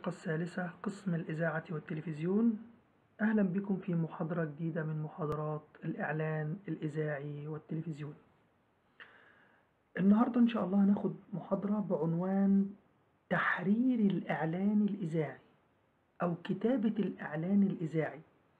الثالثة قسم الإذاعة والتلفزيون. أهلا بكم في محاضرة جديدة من محاضرات الإعلان الإذاعي والتلفزيوني. النهاردة إن شاء الله هناخد محاضرة بعنوان تحرير الإعلان الإذاعي أو كتابة الإعلان الإذاعي.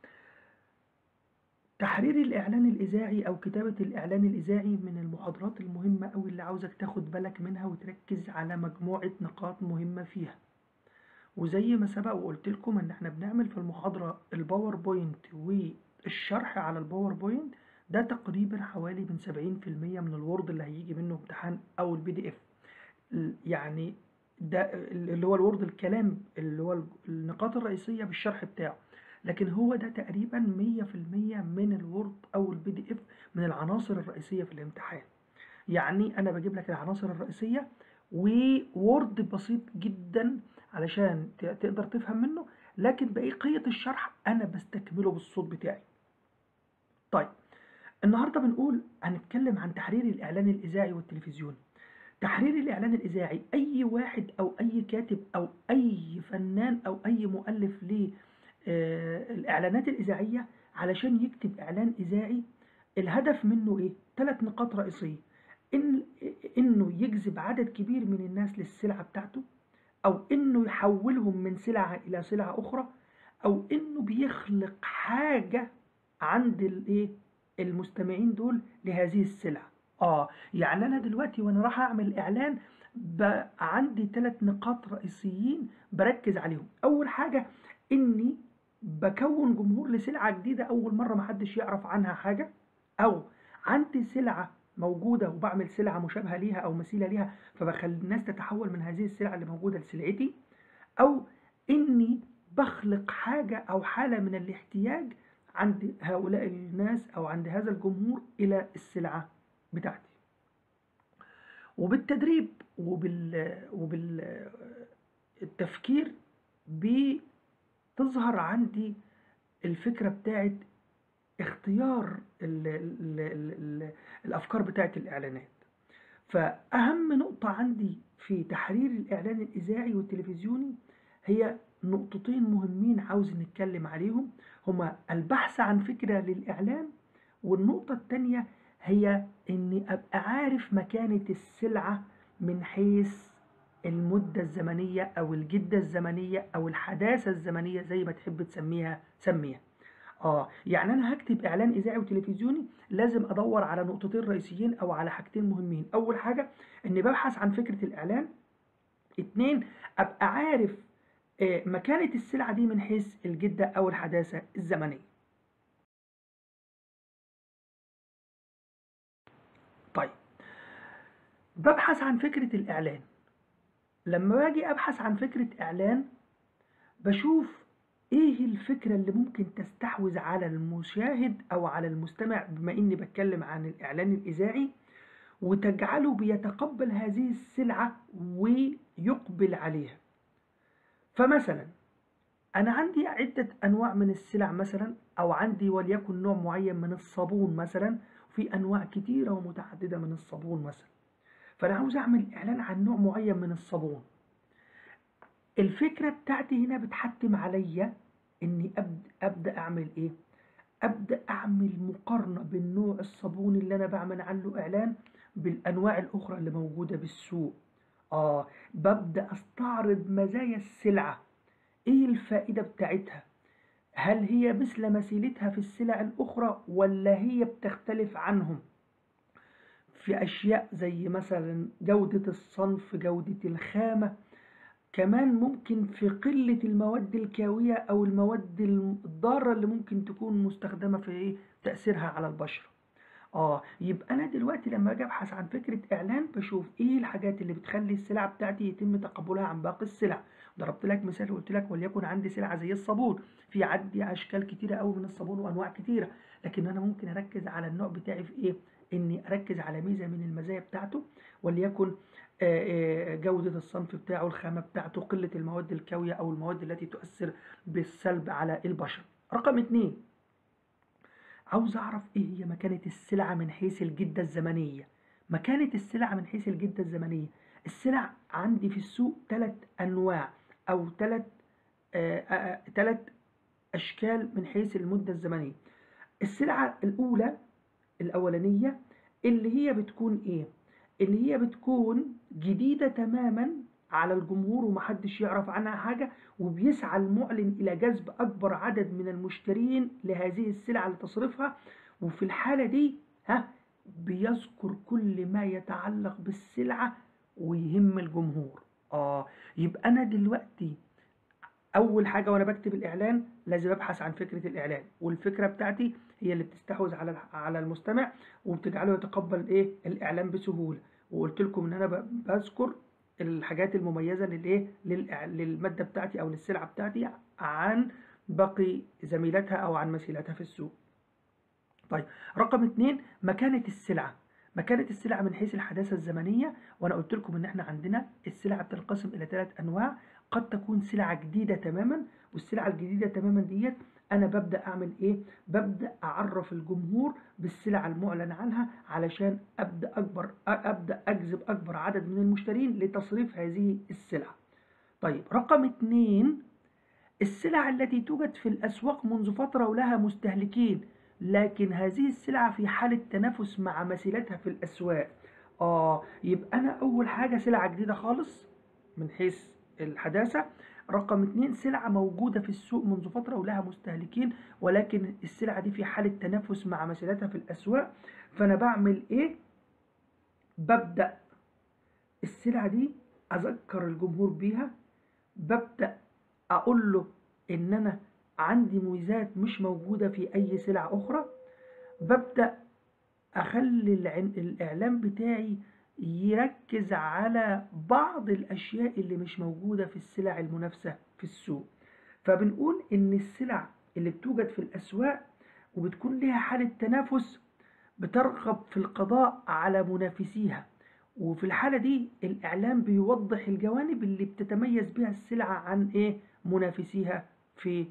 تحرير الإعلان الإذاعي أو كتابة الإعلان الإذاعي من المحاضرات المهمة أوي اللي عاوزك تاخد بالك منها وتركز على مجموعة نقاط مهمة فيها. وزي ما سبق وقلت لكم ان احنا بنعمل في المحاضرة الباوربوينت والشرح على الباوربوينت ده تقريبا حوالي من 70% من الوورد اللي هيجي منه امتحان او البي دي اف. يعني ده اللي هو الوورد، الكلام اللي هو النقاط الرئيسية بالشرح بتاعه، لكن هو ده تقريبا 100% من الوورد او البي دي اف من العناصر الرئيسية في الامتحان. يعني انا بجيب لك العناصر الرئيسية وورد بسيط جدا علشان تقدر تفهم منه، لكن بقية الشرح انا بستكمله بالصوت بتاعي. طيب النهارده بنقول هنتكلم عن تحرير الاعلان الاذاعي والتلفزيوني. تحرير الاعلان الاذاعي اي واحد او اي كاتب او اي فنان او اي مؤلف للاعلانات الاذاعيه علشان يكتب اعلان اذاعي الهدف منه ايه؟ 3 نقاط رئيسيه. انه يجذب عدد كبير من الناس للسلعه بتاعته، او انه يحولهم من سلعه الى سلعه اخرى، او انه بيخلق حاجه عند المستمعين دول لهذه السلعه. يعني انا دلوقتي وانا راح اعمل اعلان عندي 3 نقاط رئيسيين بركز عليهم. اول حاجه اني بكون جمهور لسلعه جديده اول مره محدش يعرف عنها حاجه، او عندي سلعه موجودة وبعمل سلعة مشابهة ليها أو مثيلة ليها فبخلي الناس تتحول من هذه السلعة اللي موجودة لسلعتي، أو إني بخلق حاجة أو حالة من الاحتياج عند هؤلاء الناس أو عند هذا الجمهور إلى السلعة بتاعتي. وبالتدريب وبالتفكير بتظهر عندي الفكرة بتاعت اختيار الأفكار بتاعت الإعلانات. فأهم نقطة عندي في تحرير الإعلان الإذاعي والتلفزيوني هي نقطتين مهمين عاوز نتكلم عليهم، هما البحث عن فكرة للإعلان، والنقطة التانية هي إني أبقى عارف مكانة السلعة من حيث المدة الزمنية أو الجدة الزمنية أو الحداثة الزمنية زي ما تحب تسميها سميها. يعني انا هكتب اعلان اذاعي وتلفزيوني لازم ادور على نقطتين رئيسيين او على حاجتين مهمين. اول حاجة اني ببحث عن فكرة الاعلان. 2 ابقى عارف مكانة السلعة دي من حيث الجدة او الحداثة الزمنية. طيب ببحث عن فكرة الاعلان. لما باجي ابحث عن فكرة اعلان بشوف ايه الفكرة اللي ممكن تستحوذ على المشاهد او على المستمع بما اني بتكلم عن الاعلان الاذاعي وتجعله بيتقبل هذه السلعة ويقبل عليها. فمثلا انا عندي عدة انواع من السلع مثلا، او عندي وليكن نوع معين من الصابون مثلا، وفي انواع كتيرة ومتعددة من الصابون مثلا، فانا عاوز اعمل اعلان عن نوع معين من الصابون. الفكرة بتاعتي هنا بتحتم عليا اني ابدأ اعمل ايه؟ ابدأ اعمل مقارنة بين نوع الصابون اللي انا بعمل عنه اعلان بالانواع الاخرى اللي موجودة بالسوق. ببدأ استعرض مزايا السلعة، ايه الفائدة بتاعتها، هل هي مثل مثيلتها في السلع الاخرى ولا هي بتختلف عنهم في اشياء زي مثلا جودة الصنف، جودة الخامة، كمان ممكن في قلة المواد الكاوية أو المواد الضارة اللي ممكن تكون مستخدمة في تأثيرها على البشرة. يبقى أنا دلوقتي لما أجي أبحث عن فكرة إعلان بشوف إيه الحاجات اللي بتخلي السلعة بتاعتي يتم تقبلها عن باقي السلع. ضربت لك مثال وقلت لك وليكن عندي سلعة زي الصابون، في عندي أشكال كتيرة أوي من الصابون وأنواع كتيرة، لكن أنا ممكن أركز على النوع بتاعي في إيه؟ إني أركز على ميزة من المزايا بتاعته، وليكن جودة الصنف بتاعه، الخامة بتاعته، قلة المواد الكاوية أو المواد التي تؤثر بالسلب على البشر. رقم 2 عاوز أعرف إيه هي مكانة السلعة من حيث الجدة الزمنية. مكانة السلعة من حيث الجدة الزمنية، السلع عندي في السوق 3 أنواع أو ثلاث أشكال من حيث المدة الزمنية. السلعة الأولانية اللي هي بتكون إيه؟ اللي هي بتكون جديدة تماما على الجمهور ومحدش يعرف عنها حاجة، وبيسعى المعلن إلى جذب أكبر عدد من المشترين لهذه السلعة لتصريفها. وفي الحالة دي بيذكر كل ما يتعلق بالسلعة ويهم الجمهور. يبقى أنا دلوقتي أول حاجة وأنا بكتب الإعلان لازم أبحث عن فكرة الإعلان، والفكرة بتاعتي هي اللي بتستحوذ على المستمع وبتجعله يتقبل الإعلان بسهولة. وقلت لكم إن أنا بذكر الحاجات المميزة للمادة بتاعتي أو للسلعة بتاعتي عن باقي زميلاتها أو عن مثيلاتها في السوق. طيب، رقم 2 مكانة السلعة. مكانة السلعة من حيث الحداثة الزمنية، وأنا قلت لكم إن إحنا عندنا السلعة بتنقسم إلى 3 أنواع. قد تكون سلعة جديدة تماما، والسلعة الجديدة تماما ديت أنا ببدأ أعمل إيه؟ ببدأ أعرف الجمهور بالسلعة المعلن عنها علشان أبدأ أجذب أكبر عدد من المشترين لتصريف هذه السلعة. طيب، رقم 2 السلع التي توجد في الأسواق منذ فترة ولها مستهلكين، لكن هذه السلعة في حالة تنافس مع مثيلتها في الأسواق. يبقى أنا أول حاجة سلعة جديدة خالص من حيث الحداثة. رقم 2 سلعة موجودة في السوق منذ فترة ولها مستهلكين، ولكن السلعة دي في حالة تنافس مع مثيلتها في الأسواق. فأنا بعمل إيه؟ ببدأ السلعة دي أذكر الجمهور بيها، ببدأ أقول له إن أنا عندي ميزات مش موجودة في أي سلعة أخرى. ببدأ أخلي الإعلان بتاعي يركز على بعض الأشياء اللي مش موجودة في السلع المنافسة في السوق. فبنقول إن السلع اللي بتوجد في الأسواق وبتكون لها حالة تنافس بترغب في القضاء على منافسيها، وفي الحالة دي الإعلام بيوضح الجوانب اللي بتتميز بها السلعة عن منافسيها في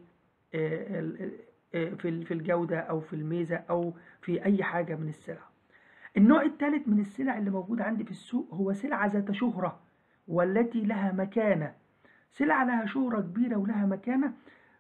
في الجودة أو في الميزة أو في أي حاجة من السلع. النوع الثالث من السلع اللي موجود عندي في السوق هو سلعة ذات شهرة والتي لها مكانة. سلعة لها شهرة كبيرة ولها مكانة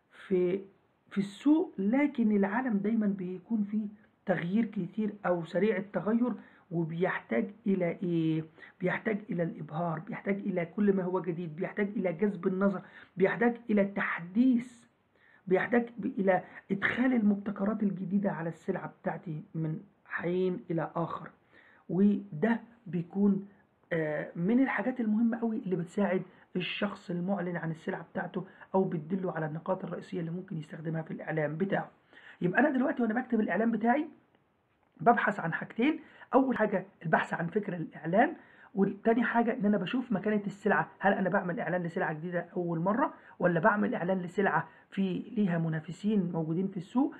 في السوق، لكن العالم دايما بيكون فيه تغيير كتير أو سريع التغير، وبيحتاج إلى إيه؟ بيحتاج إلى الإبهار، بيحتاج إلى كل ما هو جديد، بيحتاج إلى جذب النظر، بيحتاج إلى التحديث، بيحتاج إلى إدخال المبتكرات الجديدة على السلعة بتاعتي من حين إلى آخر. وده بيكون من الحاجات المهمة قوي اللي بتساعد الشخص المعلن عن السلعة بتاعته أو بتدله على النقاط الرئيسية اللي ممكن يستخدمها في الإعلان بتاعه. يبقى أنا دلوقتي وأنا بكتب الإعلان بتاعي ببحث عن حاجتين. أول حاجة البحث عن فكرة الإعلان، والتاني حاجة إن أنا بشوف مكانة السلعة. هل أنا بعمل إعلان لسلعة جديدة أول مرة، ولا بعمل إعلان لسلعة ليها منافسين موجودين في السوق،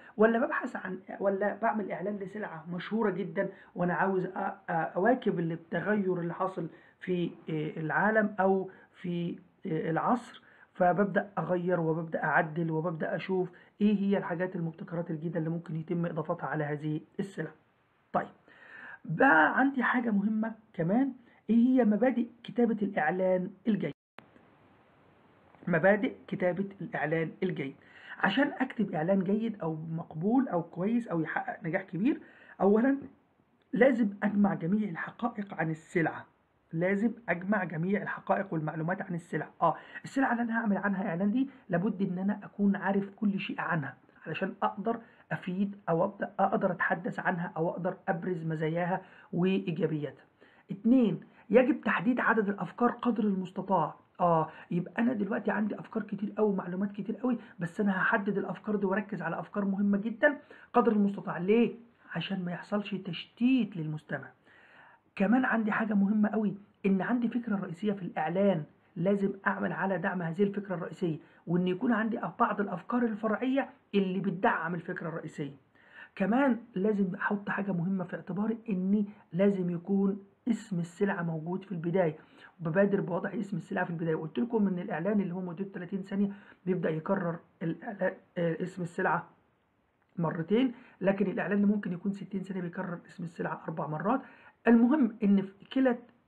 ولا بعمل إعلان لسلعة مشهورة جدا وأنا عاوز أواكب التغير اللي حاصل في العالم أو في العصر. فببدأ أغير وببدأ أعدل وببدأ أشوف إيه هي الحاجات المبتكرات الجديدة اللي ممكن يتم إضافتها على هذه السلع. طيب، بقى عندي حاجة مهمة كمان، ايه هي مبادئ كتابة الإعلان الجيد. مبادئ كتابة الإعلان الجيد. عشان أكتب إعلان جيد أو مقبول أو كويس أو يحقق نجاح كبير، أولا لازم أجمع جميع الحقائق عن السلعة. لازم أجمع جميع الحقائق والمعلومات عن السلعة. السلعة اللي أنا هعمل عنها إعلان دي لابد إن أنا أكون عارف كل شيء عنها علشان أقدر أفيد أو أقدر أتحدث عنها أو أقدر أبرز مزاياها وإيجابياتها. 2 يجب تحديد عدد الأفكار قدر المستطاع. يبقى أنا دلوقتي عندي أفكار كتير أوي ومعلومات كتير أوي، بس أنا هحدد الأفكار دي وأركز على أفكار مهمة جدا قدر المستطاع. ليه؟ عشان ما يحصلش تشتيت للمستمع. كمان عندي حاجة مهمة قوي، إن عندي فكرة رئيسية في الإعلان، لازم أعمل على دعم هذه الفكرة الرئيسية، وإن يكون عندي بعض الأفكار الفرعية اللي بتدعم الفكرة الرئيسية. كمان لازم أحط حاجة مهمة في اعتباري، إني لازم يكون اسم السلعة موجود في البداية. ببادر بوضع اسم السلعة في البداية. قلت لكم إن الإعلان اللي هو مدته 30 ثانية بيبدأ يكرر اسم السلعة مرتين، لكن الإعلان اللي ممكن يكون 60 ثانية بيكرر اسم السلعة 4 مرات. المهم إن في كلا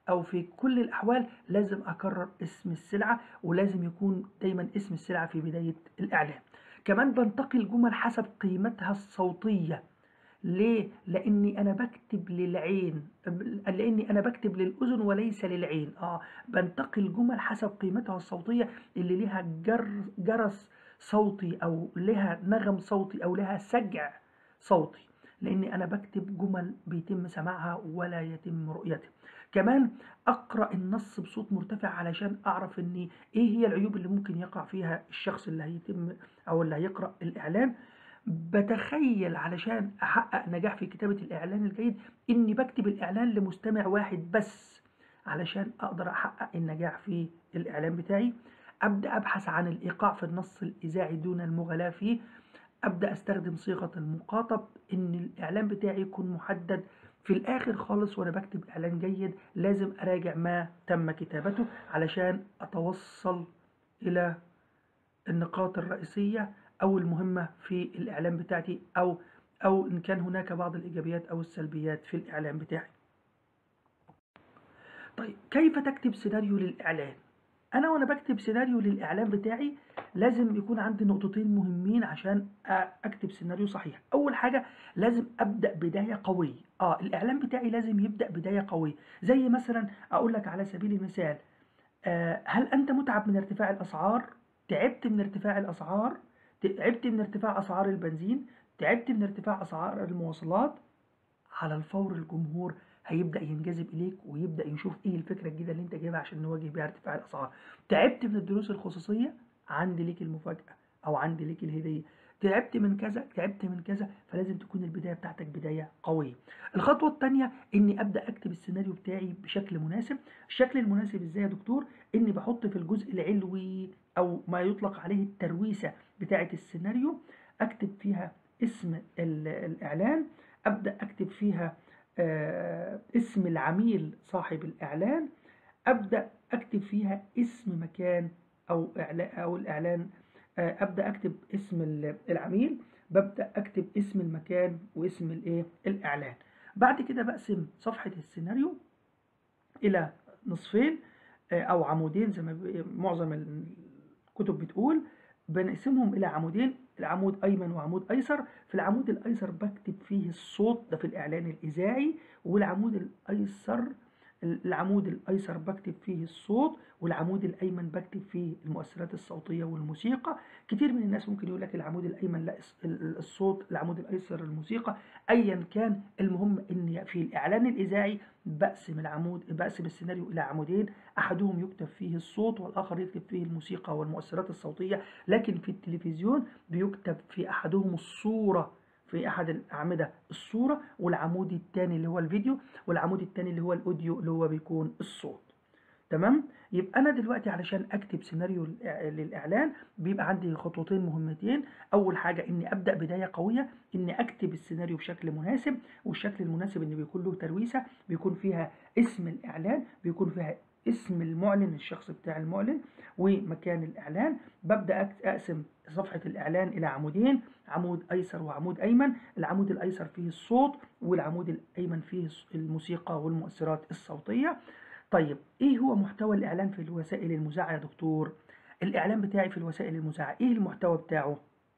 أو في كل الأحوال لازم أكرر اسم السلعة، ولازم يكون دايما اسم السلعة في بداية الإعلان. كمان بنتقي الجمل حسب قيمتها الصوتية. ليه؟ لأني أنا بكتب للعين، لأني أنا بكتب للأذن وليس للعين. بنتقي الجمل حسب قيمتها الصوتية اللي لها جرس صوتي، أو لها نغم صوتي، أو لها سجع صوتي، لأني أنا بكتب جمل بيتم سماعها ولا يتم رؤيتها. كمان أقرأ النص بصوت مرتفع علشان أعرف إن إيه هي العيوب اللي ممكن يقع فيها الشخص اللي هيتم أو اللي هيقرأ الإعلان. بتخيل علشان أحقق نجاح في كتابة الإعلان الجيد إني بكتب الإعلان لمستمع واحد بس علشان أقدر أحقق النجاح في الإعلان بتاعي. أبدأ أبحث عن الإيقاع في النص الإذاعي دون المغالاة فيه. أبدأ أستخدم صيغة المخاطب، إن الإعلان بتاعي يكون محدد. في الآخر خالص وأنا بكتب إعلان جيد لازم أراجع ما تم كتابته علشان أتوصل إلى النقاط الرئيسية أو المهمة في الإعلان بتاعتي، أو إن كان هناك بعض الإيجابيات أو السلبيات في الإعلان بتاعي. طيب، كيف تكتب سيناريو للإعلان؟ أنا وأنا بكتب سيناريو للإعلان بتاعي لازم يكون عندي نقطتين مهمين عشان أكتب سيناريو صحيح. أول حاجة لازم أبدأ بداية قوية. الإعلان بتاعي لازم يبدأ بداية قوية، زي مثلا أقول لك على سبيل المثال: هل أنت متعب من ارتفاع الأسعار؟ تعبت من ارتفاع الأسعار؟ تعبت من ارتفاع أسعار البنزين؟ تعبت من ارتفاع أسعار المواصلات؟ على الفور الجمهور هيبدأ ينجذب إليك ويبدأ يشوف إيه الفكرة الجديدة اللي أنت جايبها عشان نواجه بيها ارتفاع الأسعار. تعبت من الدروس الخصوصية؟ عندي ليك المفاجأة أو عندي ليك الهدية. تعبت من كذا، تعبت من كذا، فلازم تكون البداية بتاعتك بداية قوية. الخطوة الثانية إني أبدأ أكتب السيناريو بتاعي بشكل مناسب. الشكل المناسب إزاي يا دكتور؟ إني بحط في الجزء العلوي أو ما يطلق عليه الترويسة بتاعة السيناريو، أكتب فيها اسم الإعلان، أبدأ أكتب فيها اسم العميل صاحب الإعلان، أبدأ أكتب فيها اسم مكان أو الإعلان. أبدأ أكتب اسم العميل، ببدأ أكتب اسم المكان واسم الإعلان. بعد كده بقسم صفحة السيناريو إلى نصفين أو عمودين زي ما معظم الكتب بتقول. بنقسمهم إلى عمودين، العمود أيمن وعمود أيسر. في العمود الأيسر بكتب فيه الصوت ده في الإعلان الإذاعي، والعمود الأيسر بكتب فيه الصوت، والعمود الأيمن بكتب فيه المؤثرات الصوتية والموسيقى. كتير من الناس ممكن يقول لك العمود الأيمن لا الصوت، العمود الأيسر الموسيقى. أيا كان، المهم إن في الإعلان الإذاعي بقسم السيناريو إلى عمودين، أحدهم يكتب فيه الصوت والآخر يكتب فيه الموسيقى والمؤثرات الصوتية. لكن في التلفزيون بيكتب في أحدهم الصورة، في أحد الأعمدة الصورة، والعمود الثاني اللي هو الفيديو، والعمود الثاني اللي هو الأوديو اللي هو بيكون الصوت. تمام؟ يبقى أنا دلوقتي علشان أكتب سيناريو للإعلان بيبقى عندي خطوتين مهمتين. أول حاجة إني أبدأ بداية قوية، إني أكتب السيناريو بشكل مناسب، والشكل المناسب إن بيكون له ترويسة، بيكون فيها اسم الإعلان، بيكون فيها اسم المعلن، الشخص بتاع المعلن، ومكان الإعلان. ببدأ أقسم صفحة الإعلان إلى عمودين، عمود أيسر وعمود أيمن. العمود الأيسر فيه الصوت، والعمود الأيمن فيه الموسيقى والمؤثرات الصوتية. طيب، إيه هو محتوى الإعلان في الوسائل المذاعة يا دكتور؟ الإعلان بتاعي في الوسائل المذاعة إيه المحتوى بتاعه؟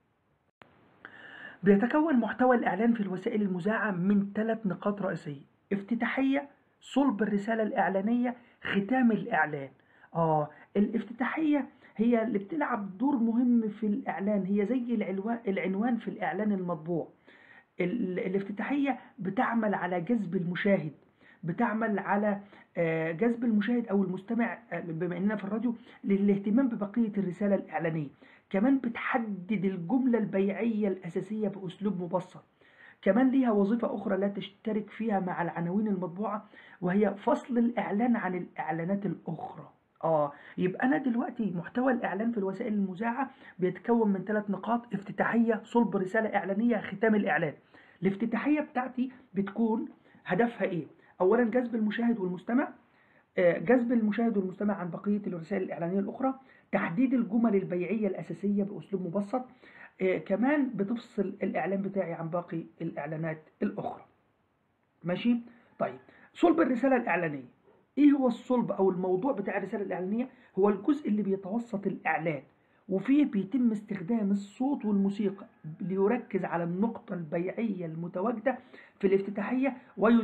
بيتكون محتوى الإعلان في الوسائل المذاعة من 3 نقاط رئيسية: افتتاحية، صلب الرسالة الإعلانية، ختام الإعلان. الافتتاحية هي اللي بتلعب دور مهم في الإعلان، هي زي العنوان في الإعلان المطبوع. الافتتاحية بتعمل على جذب المشاهد، بتعمل على جذب المشاهد أو المستمع، بما إننا في الراديو، للاهتمام ببقية الرسالة الإعلانية. كمان بتحدد الجملة البيعية الأساسية بأسلوب مبسط. كمان ليها وظيفة أخرى لا تشترك فيها مع العناوين المطبوعة، وهي فصل الإعلان عن الإعلانات الأخرى. يبقى أنا دلوقتي محتوى الإعلان في الوسائل المذاعة بيتكون من 3 نقاط: افتتاحية، صلب رسالة إعلانية، ختام الإعلان. الافتتاحية بتاعتي بتكون هدفها إيه؟ أولا جذب المشاهد والمستمع، جذب المشاهد والمستمع عن بقية الرسائل الإعلانية الأخرى، تحديد الجمل البيعية الأساسية بأسلوب مبسط، كمان بتفصل الإعلان بتاعي عن باقي الإعلانات الأخرى. ماشي؟ طيب، صلب الرسالة الإعلانية. ايه هو الصلب او الموضوع بتاع الرسالة الإعلانية؟ هو الجزء اللي بيتوسط الإعلان، وفيه بيتم استخدام الصوت والموسيقى ليركز على النقطة البيعية المتواجدة في الافتتاحية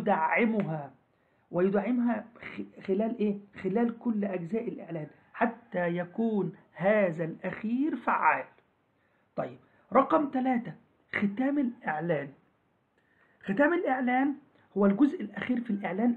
ويدعمها خلال ايه؟ خلال كل أجزاء الإعلان حتى يكون هذا الأخير فعال. طيب، رقم 3، ختام الإعلان. ختام الإعلان هو الجزء الأخير في الإعلان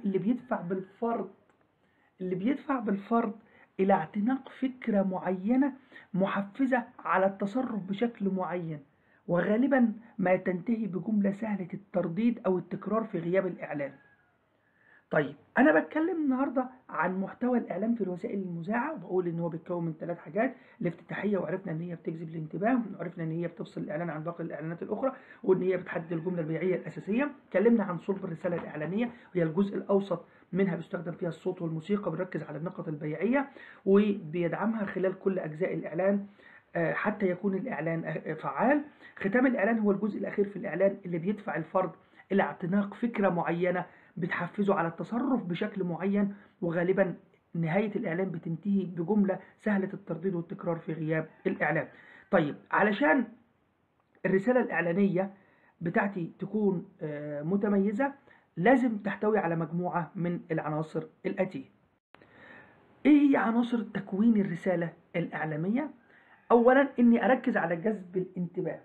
اللي بيدفع بالفرد إلى اعتناق فكرة معينة محفزة على التصرف بشكل معين، وغالبا ما تنتهي بجملة سهلة الترديد أو التكرار في غياب الإعلان. طيب، أنا بتكلم النهاردة عن محتوى الإعلان في الوسائل المذاعة، وبقول إن هو بيتكون من 3 حاجات: الافتتاحية، وعرفنا إن هي بتجذب الانتباه، وعرفنا إن هي بتفصل الإعلان عن باقي الإعلانات الأخرى، وإن هي بتحدد الجملة البيعية الأساسية. اتكلمنا عن صلب الرسالة الإعلانية، وهي الجزء الأوسط منها بيستخدم فيها الصوت والموسيقى، بنركز على النقط البيعية وبيدعمها خلال كل أجزاء الإعلان حتى يكون الإعلان فعال. ختام الإعلان هو الجزء الأخير في الإعلان اللي بيدفع الفرد إلى اعتناق فكرة معينة بتحفزه على التصرف بشكل معين، وغالبا نهاية الإعلان بتنتهي بجملة سهلة الترديد والتكرار في غياب الإعلان. طيب، علشان الرسالة الإعلانية بتاعتي تكون متميزة، لازم تحتوي على مجموعة من العناصر الآتية. إيه هي عناصر تكوين الرسالة الإعلامية؟ أولا، إني أركز على جذب الانتباه.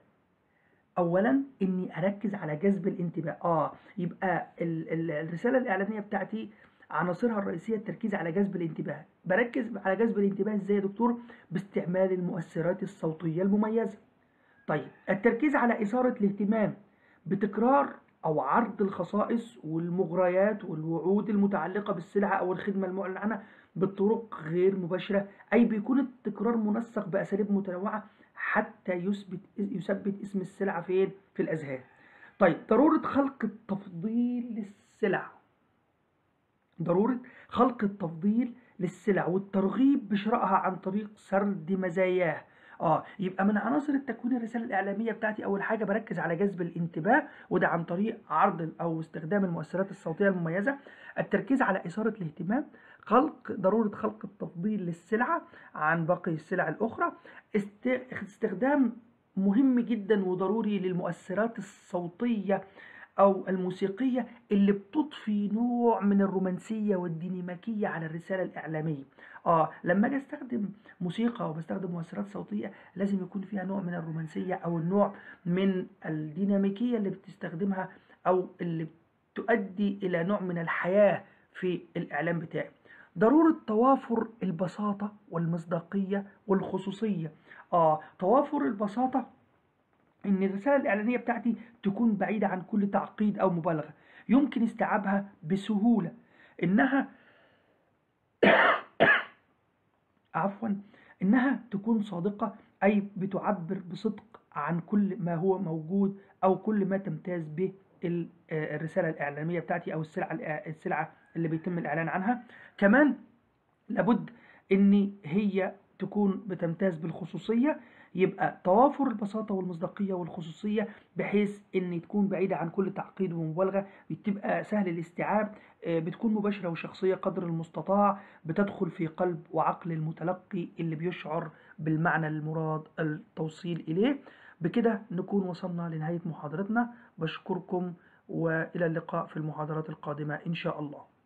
يبقى الرسالة الإعلانية بتاعتي عناصرها الرئيسية التركيز على جذب الانتباه. بركز على جذب الانتباه ازاي يا دكتور؟ باستعمال المؤثرات الصوتية المميزة. طيب، التركيز على إثارة الاهتمام بتكرار أو عرض الخصائص والمغريات والوعود المتعلقة بالسلعة أو الخدمة المعلن عنها بطرق غير مباشرة، أي بيكون التكرار منسق بأساليب متنوعة حتى يثبت اسم السلعة فين؟ في الأذهان. طيب، ضرورة خلق التفضيل للسلع والترغيب بشرائها عن طريق سرد مزاياه. يبقى من عناصر التكوين الرسالة الإعلامية بتاعتي، أول حاجة بركز على جذب الانتباه، وده عن طريق عرض أو استخدام المؤثرات الصوتية المميزة. التركيز على إثارة الاهتمام، ضرورة خلق التفضيل للسلعة عن باقي السلع الأخرى. استخدام مهم جدا وضروري للمؤثرات الصوتية أو الموسيقية اللي بتضفي نوع من الرومانسية والديناميكية على الرسالة الإعلامية. لما أجي أستخدم موسيقى أو بستخدم مؤثرات صوتية، لازم يكون فيها نوع من الرومانسية أو النوع من الديناميكية اللي بتستخدمها أو اللي تؤدي إلى نوع من الحياة في الإعلان بتاعي. ضرورة توافر البساطة والمصداقية والخصوصية. توافر البساطة، إن الرسالة الإعلانية بتاعتي تكون بعيدة عن كل تعقيد أو مبالغة، يمكن استيعابها بسهولة. إنها عفوا إنها تكون صادقة، أي بتعبر بصدق عن كل ما هو موجود أو كل ما تمتاز به الرسالة الإعلانية بتاعتي أو السلعة اللي بيتم الإعلان عنها. كمان لابد إن هي تكون بتمتاز بالخصوصية، يبقى توافر البساطة والمصداقية والخصوصية بحيث إن تكون بعيدة عن كل تعقيد ومبالغة، بتبقى سهل الاستيعاب، بتكون مباشرة وشخصية قدر المستطاع، بتدخل في قلب وعقل المتلقي اللي بيشعر بالمعنى المراد التوصيل إليه. بكده نكون وصلنا لنهاية محاضرتنا. بشكركم، وإلى اللقاء في المحاضرات القادمة إن شاء الله.